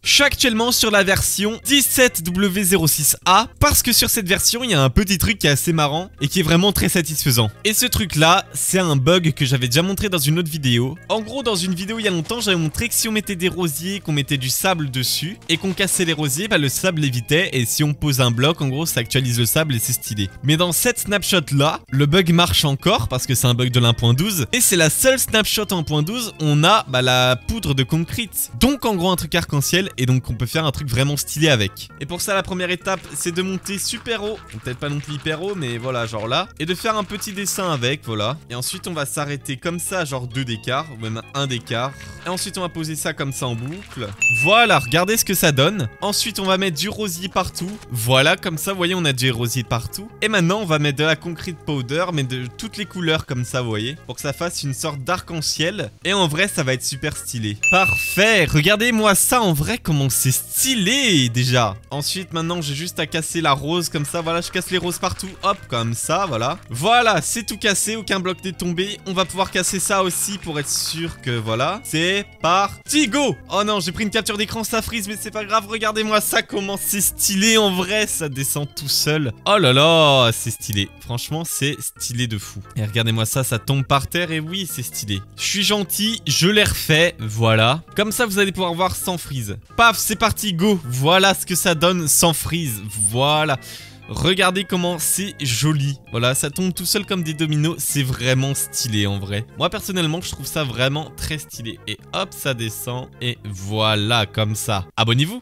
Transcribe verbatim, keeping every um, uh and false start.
Je suis actuellement sur la version dix-sept W zéro six A parce que sur cette version, il y a un petit truc qui est assez marrant et qui est vraiment très satisfaisant. Et ce truc là, c'est un bug que j'avais déjà montré dans une autre vidéo. En gros, dans une vidéo il y a longtemps, j'avais montré que si on mettait des rosiers, qu'on mettait du sable dessus et qu'on cassait les rosiers, bah le sable évitait, et si on pose un bloc, en gros ça actualise le sable et c'est stylé. Mais dans cette snapshot là, le bug marche encore parce que c'est un bug de l'un point douze et c'est la seule snapshot en un point douze où on a bah, la poudre de concrete. Donc en gros un truc arc-en-ciel, et donc on peut faire un truc vraiment stylé avec. Et pour ça la première étape c'est de monter super haut, peut-être pas non plus hyper haut mais voilà genre là, et de faire un petit dessin avec, voilà. Et ensuite on va s'arrêter comme ça, genre deux d'écart ou même un d'écart. Et ensuite on va poser ça comme ça en boucle. Voilà, regardez ce que ça donne. Ensuite on va mettre du rosier partout. Voilà, comme ça vous voyez on a du rosier partout. Et maintenant on va mettre de la concrete powder, mais de toutes les couleurs comme ça vous voyez, pour que ça fasse une sorte d'arc-en-ciel. Et en vrai ça va être super stylé. Parfait, regardez-moi ça en vrai, comment c'est stylé déjà. Ensuite maintenant j'ai juste à casser la rose comme ça, voilà, je casse les roses partout, hop, comme ça, voilà. Voilà, c'est tout cassé, aucun bloc n'est tombé. On va pouvoir casser ça aussi pour être sûr que voilà, c'est parti, go. Oh non, j'ai pris une capture d'écran, ça frise, mais c'est pas grave, regardez-moi ça, comment c'est stylé en vrai, ça descend tout seul. Oh là là, c'est stylé, franchement c'est stylé de fou. Et regardez-moi ça, ça tombe par terre, et oui c'est stylé. Je suis gentil, je l'ai refait, voilà. Comme ça vous allez pouvoir voir sans freeze. Paf, c'est parti, go. Voilà ce que ça donne sans freeze, voilà. Regardez comment c'est joli. Voilà, ça tombe tout seul comme des dominos. C'est vraiment stylé en vrai. Moi personnellement, je trouve ça vraiment très stylé. Et hop, ça descend. Et voilà, comme ça. Abonnez-vous.